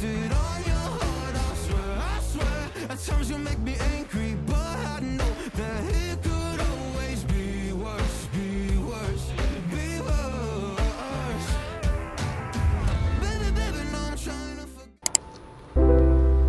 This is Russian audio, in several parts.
it on your heart, I swear. At times you make me angry, but I know that it could always be worse, be worse, be worse. Baby, baby, no, I'm trying to forget.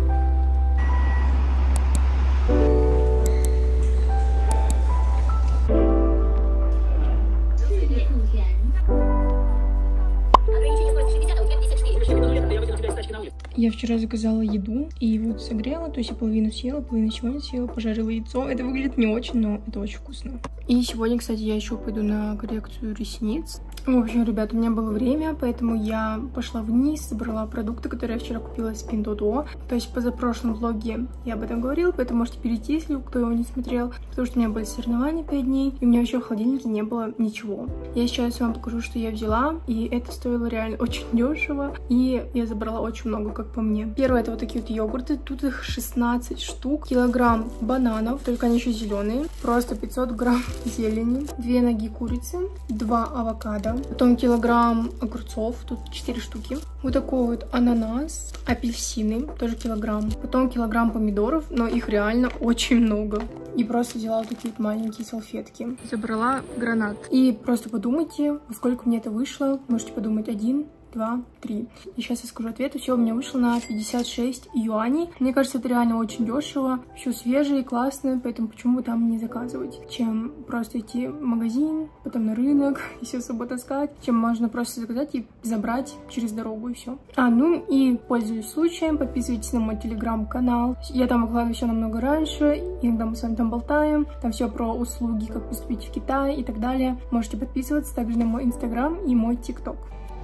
Я вчера заказала еду и вот согрела, то есть я половину съела, половину сегодня съела, пожарила яйцо. Это выглядит не очень, но это очень вкусно. И сегодня, кстати, я еще пойду на коррекцию ресниц. В общем, ребят, у меня было время, поэтому я пошла вниз, забрала продукты, которые я вчера купила из Pinduoduo. То есть в позапрошлом влоге я об этом говорила, поэтому можете перейти, если кто его не смотрел. Потому что у меня были соревнования 5 дней, и у меня вообще в холодильнике не было ничего. Я сейчас вам покажу, что я взяла, и это стоило реально очень дешево. И я забрала очень много, как по мне. Первое, это вот такие вот йогурты, тут их 16 штук. Килограмм бананов, только они еще зеленые. Просто 500 грамм зелени, 2 ноги курицы, 2 авокадо. Потом килограмм огурцов, тут 4 штуки. Вот такой вот ананас, апельсины, тоже килограмм. Потом килограмм помидоров, но их реально очень много. И просто взяла вот такие вот маленькие салфетки. Забрала гранат. И просто подумайте, во сколько мне это вышло. Можете подумать: 1, 2, 3. И сейчас я скажу ответ. Все у меня вышло на 56 юаней. Мне кажется, это реально очень дешево. Все свежее и классное, поэтому почему бы там не заказывать? Чем просто идти в магазин, потом на рынок и все с собой таскать. Чем можно просто заказать и забрать через дорогу, и все. Ну и пользуясь случаем, подписывайтесь на мой телеграм-канал. Я там выкладываю все намного раньше. Иногда мы с вами там болтаем. Там все про услуги, как поступить в Китай и так далее. Можете подписываться также на мой инстаграм и мой тикток.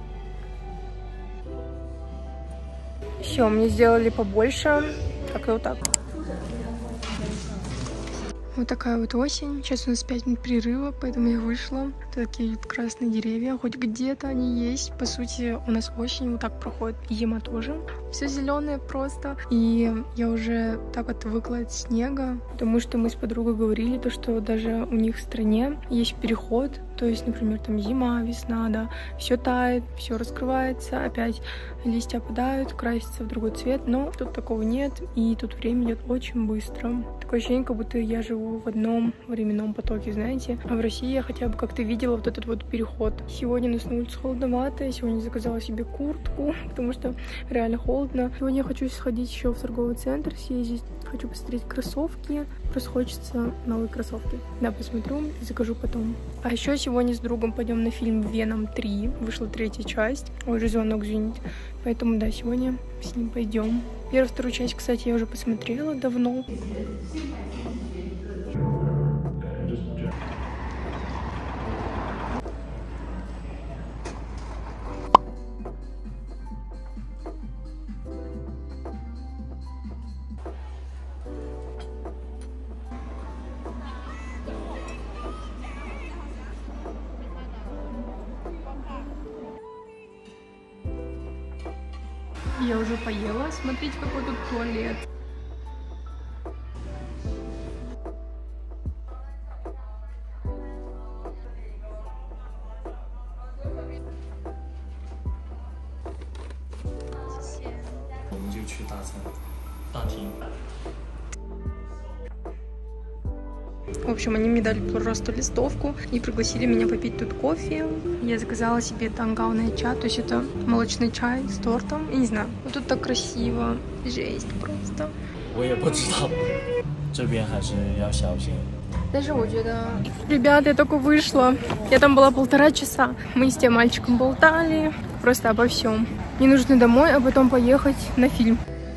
Все, мне сделали побольше, как и вот так. Вот такая вот осень. Сейчас у нас 5 минут перерыва, поэтому я вышла. Такие вот красные деревья, хоть где-то они есть. По сути, у нас осень вот так проходит, и зима тоже. Все зеленое просто. И я уже так отвыкла от снега, потому что мы с подругой говорили, то, что даже у них в стране есть переход. То есть, например, там зима, весна, да, все тает, все раскрывается, опять листья опадают, красятся в другой цвет. Но тут такого нет, и тут время идет очень быстро. Такое ощущение, как будто я живу в одном временном потоке, знаете. А в России я хотя бы как-то видела вот этот вот переход. Сегодня у нас на улице холодновато, я сегодня заказала себе куртку, потому что реально холодно. Сегодня я хочу сходить еще в торговый центр, съездить. Хочу посмотреть кроссовки. Просто хочется новые кроссовки. Да, посмотрю и закажу потом. А еще сегодня с другом пойдем на фильм «Веном 3». Вышла 3-я часть. Ой, уже звонок звенит. Поэтому, да, сегодня с ним пойдем. Первую, вторую часть, кстати, я уже посмотрела давно. Я уже поела. Смотрите, какой тут туалет. В общем, они мне дали просто листовку и пригласили меня попить тут кофе. Я заказала себе тангаоная чай, то есть это молочный чай с тортом. Я не знаю, вот тут так красиво, жесть просто. Даже我觉得... Ребята, я только вышла. Я там была 1,5 часа. Мы с тем мальчиком болтали просто обо всем. Мне нужно домой, а потом поехать на фильм.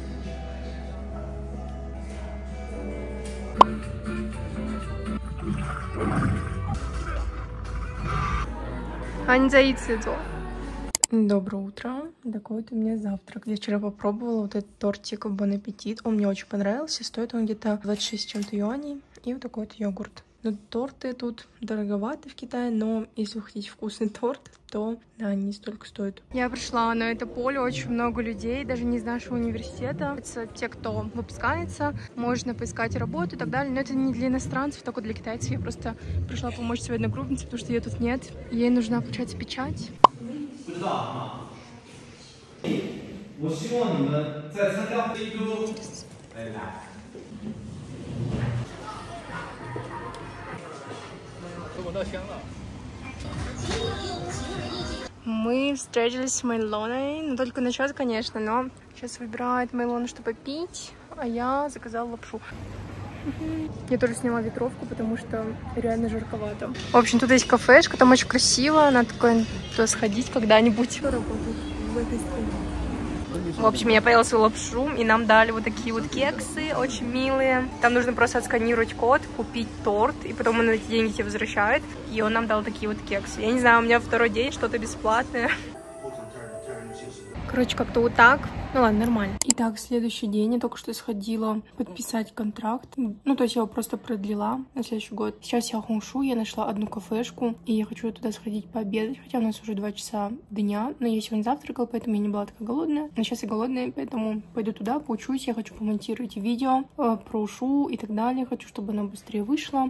Доброе утро. Такой вот у меня завтрак. Я вчера попробовала вот этот тортик Бон Аппетит. Он мне очень понравился. Стоит он где-то 26 с чем-то юаней. И вот такой вот йогурт. Но торты тут дороговаты в Китае, но если вы хотите вкусный торт, то да, они столько стоят. Я пришла на это поле, очень много людей, даже не из нашего университета. Это те, кто выпускается, можно поискать работу и так далее. Но это не для иностранцев, только для китайцев. Я просто пришла помочь своей одногруппнице, потому что ее тут нет. Ей нужна, получается, печать. 我希望你们在参加非洲，哎来。 Мы встретились с Мейлоной, но только на час, конечно, но сейчас выбирает Мейлону, что попить, а я заказала лапшу. Я тоже сняла ветровку, потому что реально жарковато. В общем, тут есть кафешка, там очень красиво, надо такое туда сходить когда-нибудь. Работаю в этой стране. В общем, я поела свою лапшу, и нам дали вот такие вот кексы, очень милые. Там нужно просто отсканировать код, купить торт, и потом он эти деньги тебе возвращает. И он нам дал такие вот кексы. Я не знаю, у меня второй день, что-то бесплатное. Короче, как-то вот так. Ну ладно, нормально. Итак, следующий день. Я только что сходила подписать контракт. Ну, то есть я его просто продлила на следующий год. Сейчас я хуншу, я нашла одну кафешку, и я хочу туда сходить пообедать. Хотя у нас уже 2 часа дня, но я сегодня завтракала, поэтому я не была такая голодная. Но сейчас я голодная, поэтому пойду туда, поучусь. Я хочу помонтировать видео про ушу и так далее. Хочу, чтобы она быстрее вышла.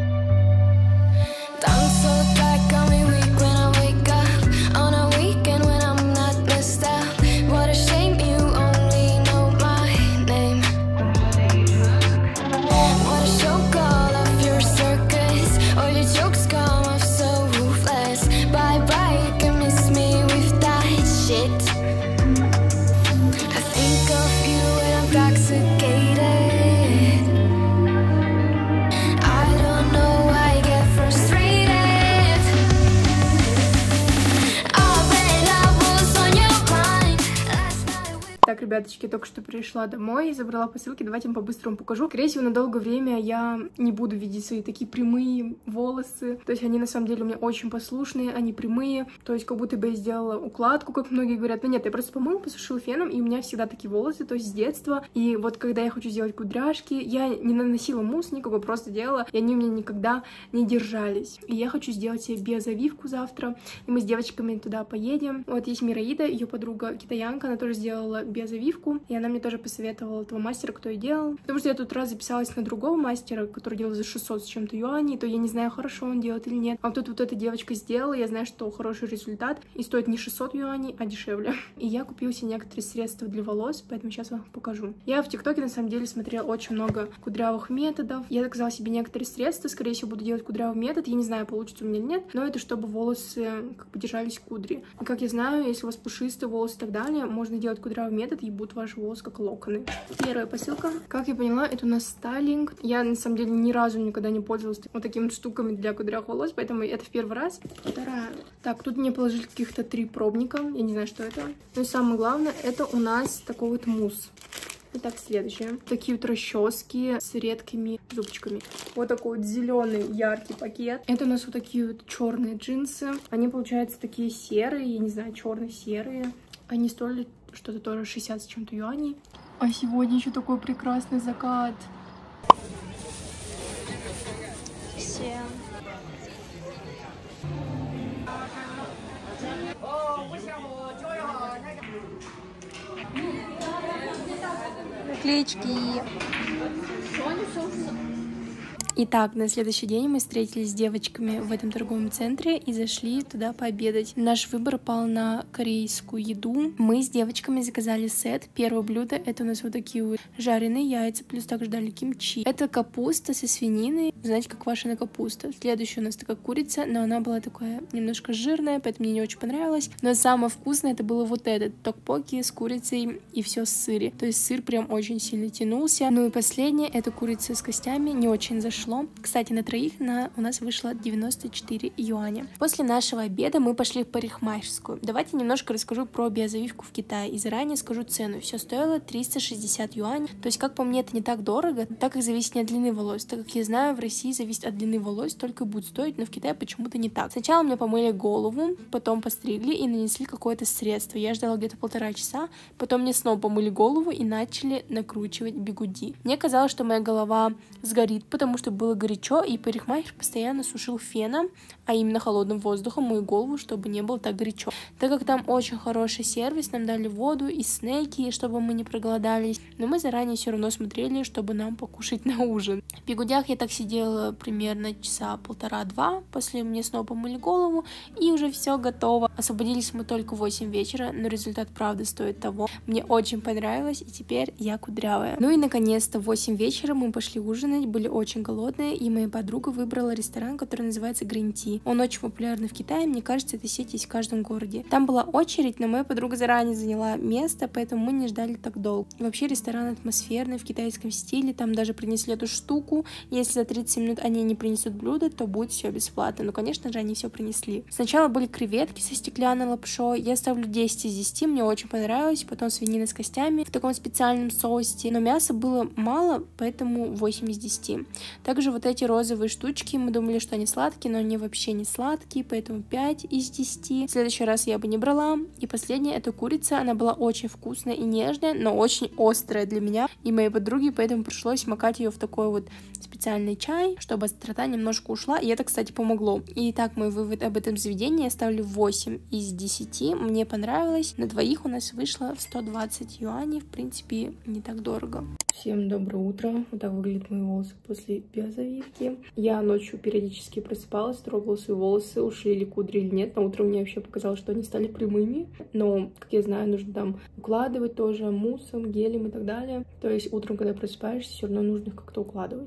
Так, ребяточки, я только что пришла домой, забрала посылки, давайте вам по-быстрому покажу. Скорее всего, на долгое время я не буду видеть свои такие прямые волосы. То есть они на самом деле у меня очень послушные, они прямые. То есть как будто бы я сделала укладку, как многие говорят. Но нет, я просто помыла, посушила феном, и у меня всегда такие волосы, то есть с детства. И вот когда я хочу сделать кудряшки, я не наносила мусс никакой, просто делала, и они у меня никогда не держались. И я хочу сделать себе биозавивку завтра, и мы с девочками туда поедем. Вот есть Мираида, ее подруга китаянка, она тоже сделала биозавивку, и она мне тоже посоветовала этого мастера, кто и делал. Потому что я тут раз записалась на другого мастера, который делал за 600 с чем-то юаней, то я не знаю, хорошо он делает или нет. А тут вот эта девочка сделала, я знаю, что хороший результат, и стоит не 600 юаней, а дешевле. И я купила себе некоторые средства для волос, поэтому сейчас вам покажу. Я в ТикТоке, на самом деле, смотрела очень много кудрявых методов. Я заказала себе некоторые средства, скорее всего, буду делать кудрявый метод. Я не знаю, получится у меня или нет, но это чтобы волосы как бы держались кудри. И как я знаю, если у вас пушистые волосы и так далее, можно делать кудрявый метод, и будут ваши волосы как локоны. Первая посылка. Как я поняла, это у нас стайлинг. Я, на самом деле, ни разу никогда не пользовалась вот такими штуками для кудрявых волос, поэтому это в первый раз. Вторая. Так, тут мне положили каких-то 3 пробника. Я не знаю, что это. Но и самое главное, это у нас такой вот мусс. Итак, следующее. Такие вот расчески с редкими зубчиками. Вот такой вот зеленый яркий пакет. Это у нас вот такие вот черные джинсы. Они, получаются, такие серые, я не знаю, черно-серые. Они стоили что-то тоже 60 с чем-то юаней. А сегодня еще такой прекрасный закат. Всем. Наклеечки. Итак, на следующий день мы встретились с девочками в этом торговом центре и зашли туда пообедать. Наш выбор пал на корейскую еду. Мы с девочками заказали сет. Первое блюдо — это у нас вот такие вот жареные яйца, плюс также дали кимчи. Это капуста со свининой, знаете, как квашеная капуста. Следующая у нас такая курица, но она была такая немножко жирная, поэтому мне не очень понравилось. Но самое вкусное это было вот этот токпоки с курицей и все с сыре. То есть сыр прям очень сильно тянулся. Ну и последнее — это курица с костями, не очень зашло. Кстати, на троих у нас вышло 94 юаня. После нашего обеда мы пошли в парикмахерскую. Давайте немножко расскажу про биозавивку в Китае. И заранее скажу цену. Все стоило 360 юаней. То есть, как по мне, это не так дорого, так как зависит не от длины волос. Так как я знаю, в России зависит от длины волос, только будет стоить, но в Китае почему-то не так. Сначала мне помыли голову, потом постригли и нанесли какое-то средство. Я ждала где-то 1,5 часа, потом мне снова помыли голову и начали накручивать бигуди. Мне казалось, что моя голова сгорит, потому что чтобы было горячо, и парикмахер постоянно сушил феном, а именно холодным воздухом, мою голову, чтобы не было так горячо. Так как там очень хороший сервис, нам дали воду и снеки, чтобы мы не проголодались, но мы заранее все равно смотрели, чтобы нам покушать на ужин. В бигудях я так сидела примерно часа 1,5-2, после мне снова помыли голову, и уже все готово. Освободились мы только в 8 вечера, но результат правда стоит того. Мне очень понравилось, и теперь я кудрявая. Ну и наконец-то в 8 вечера мы пошли ужинать, были очень голодные, и моя подруга выбрала ресторан, который называется Green Tea. Он очень популярный в Китае, мне кажется, эта сеть есть в каждом городе. Там была очередь, но моя подруга заранее заняла место, поэтому мы не ждали так долго. Вообще ресторан атмосферный, в китайском стиле, там даже принесли эту штуку. Если за 30 минут они не принесут блюдо, то будет все бесплатно. Но, конечно же, они все принесли. Сначала были креветки со стеклянной лапшой. Я ставлю 10 из 10, мне очень понравилось. Потом свинина с костями в таком специальном соусе. Но мяса было мало, поэтому 8 из 10. Также вот эти розовые штучки, мы думали, что они сладкие, но они вообще не сладкие, поэтому 5 из 10. В следующий раз я бы не брала. И последняя, это курица. Она была очень вкусная и нежная, но очень острая для меня и моей подруги, поэтому пришлось макать ее в такой вот специальный чай, чтобы острота немножко ушла, и это, кстати, помогло. Итак, мой вывод об этом заведении я ставлю 8 из 10. Мне понравилось. На двоих у нас вышло в 120 юаней, в принципе, не так дорого. Всем доброе утро. Вот так выглядят мои волосы после биозавивки. Я ночью периодически просыпалась, трогала свои волосы, ушли ли кудри или нет. На утро мне вообще показалось, что они стали прямыми. Но, как я знаю, нужно там укладывать тоже муссом, гелем и так далее. То есть утром, когда просыпаешься, все равно нужно их как-то укладывать.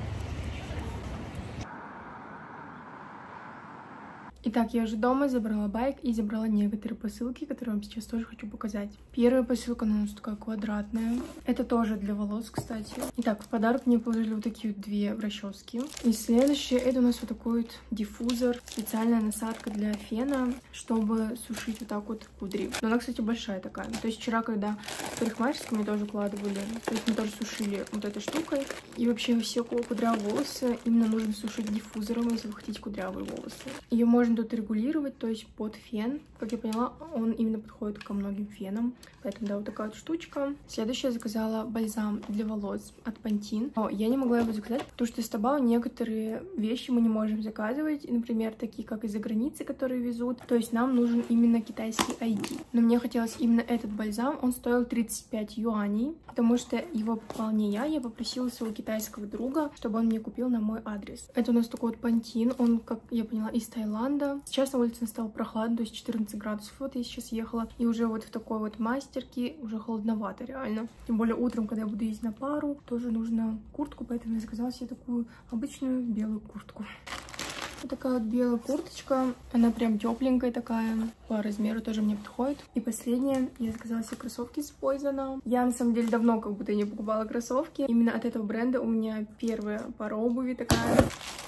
Итак, я уже дома, забрала байк и забрала некоторые посылки, которые вам сейчас тоже хочу показать. Первая посылка, она у нас такая квадратная. Это тоже для волос, кстати. Итак, в подарок мне положили вот такие вот 2 расчески. И следующее, это у нас вот такой вот диффузор, специальная насадка для фена, чтобы сушить вот так вот кудри. Но она, кстати, большая такая. То есть вчера, когда в парикмахерском мне тоже укладывали, то есть мы тоже сушили вот этой штукой. И вообще все, у кого кудрявые волосы, именно нужно сушить диффузором, если вы хотите кудрявые волосы. Ее можно тут регулировать, то есть под фен. Как я поняла, он именно подходит ко многим фенам. Поэтому, да, вот такая вот штучка. Следующее, я заказала бальзам для волос от Pantene. Но я не могла его заказать, потому что из Taobao некоторые вещи мы не можем заказывать. Например, такие, как из-за границы, которые везут. То есть нам нужен именно китайский ID. Но мне хотелось именно этот бальзам. Он стоил 35 юаней, потому что его покупала не я попросила своего китайского друга, чтобы он мне купил на мой адрес. Это у нас такой вот Pantene. Он, как я поняла, из Таиланда. Сейчас на улице стало прохладно, то есть 14 градусов. Вот я сейчас ехала, и уже вот в такой вот мастерке уже холодновато реально. Тем более утром, когда я буду ездить на пару, тоже нужно куртку, поэтому я заказала себе такую обычную белую куртку. Вот такая вот белая курточка, она прям тепленькая такая, по размеру тоже мне подходит. И последнее, я заказала себе кроссовки с Poison. Я на самом деле давно как будто не покупала кроссовки. Именно от этого бренда у меня первая пара обуви такая.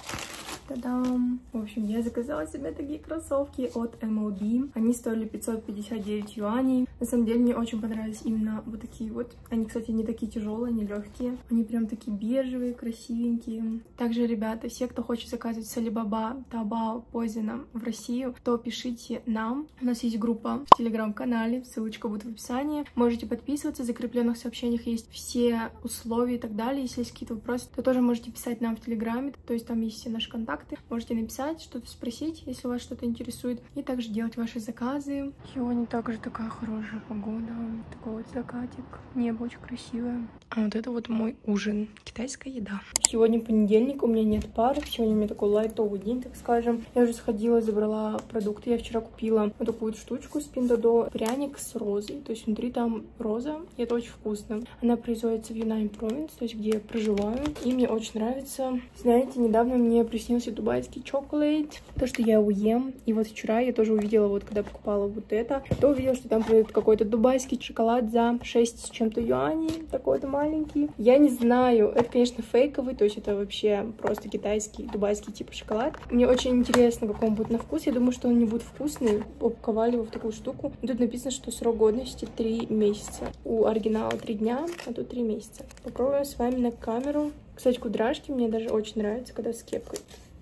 Та-дам! В общем, я заказала себе такие кроссовки от MLB. Они стоили 559 юаней. На самом деле, мне очень понравились именно вот такие вот. Они, кстати, не такие тяжелые, они легкие. Они прям такие бежевые, красивенькие. Также, ребята, все, кто хочет заказывать с Alibaba, Taobao, Poison в Россию, то пишите нам. У нас есть группа в Телеграм-канале, ссылочка будет в описании. Можете подписываться, в закрепленных сообщениях есть все условия и так далее. Если есть какие-то вопросы, то тоже можете писать нам в Телеграме. То есть там есть все наши контакты. Можете написать, что-то спросить, если вас что-то интересует, и также делать ваши заказы. Сегодня также такая хорошая погода, такой вот закатик, небо очень красивое. А вот это вот мой ужин, китайская еда. Сегодня понедельник, у меня нет пар, сегодня у меня такой лайтовый день, так скажем. Я уже сходила, забрала продукты, я вчера купила вот такую вот штучку с Pinduoduo, пряник с розой, то есть внутри там роза, и это очень вкусно. Она производится в Юнань Провинс, то есть где я проживаю, и мне очень нравится. Знаете, недавно мне приснился дубайский чоколад, то, что я его ем. И вот вчера я тоже увидела, вот когда покупала вот это, то увидела, что там продают какой-то дубайский шоколад за 6 с чем-то юаней, такой-то маленький. Я не знаю, это, конечно, фейковый, то есть это вообще просто китайский, дубайский типа шоколад. Мне очень интересно, какой он будет на вкус. Я думаю, что он не будет вкусный. Упаковали его в такую штуку. И тут написано, что срок годности 3 месяца. У оригинала 3 дня, а тут 3 месяца. Попробуем с вами на камеру. Кстати, кудряшки мне даже очень нравятся, когда с кепкой.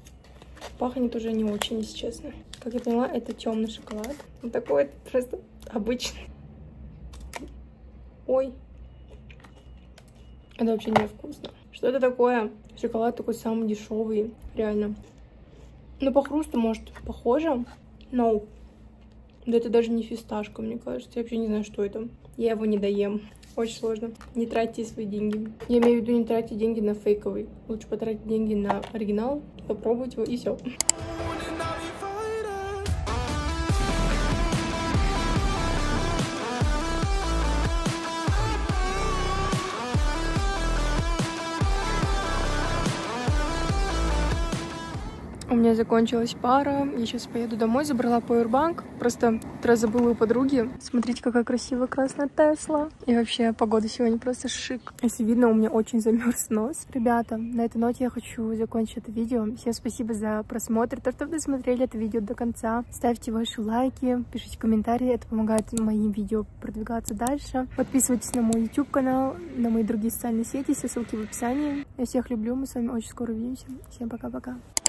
Пахнет уже не очень, если честно. Как я поняла, это темный шоколад. Вот такой просто обычный. Ой. Это вообще невкусно. Что Что это такое? Шоколад такой самый дешевый, реально. Ну, по хрусту, может, похоже. Но да это даже не фисташка, мне кажется. Я вообще не знаю, что это. Я его не доем. Очень сложно. Не тратьте свои деньги. Я имею в виду, не тратьте деньги на фейковый. Лучше потратить деньги на оригинал, попробовать его и все. У меня закончилась пара, я сейчас поеду домой, забрала пауэрбанк, просто раз забыла у подруги. Смотрите, какая красивая красная Тесла. И вообще, погода сегодня просто шик. Если видно, у меня очень замерз нос. Ребята, на этой ноте я хочу закончить это видео. Всем спасибо за просмотр, то, что вы досмотрели это видео до конца. Ставьте ваши лайки, пишите комментарии, это помогает моим видео продвигаться дальше. Подписывайтесь на мой YouTube канал, на мои другие социальные сети, все ссылки в описании. Я всех люблю, мы с вами очень скоро увидимся. Всем пока-пока.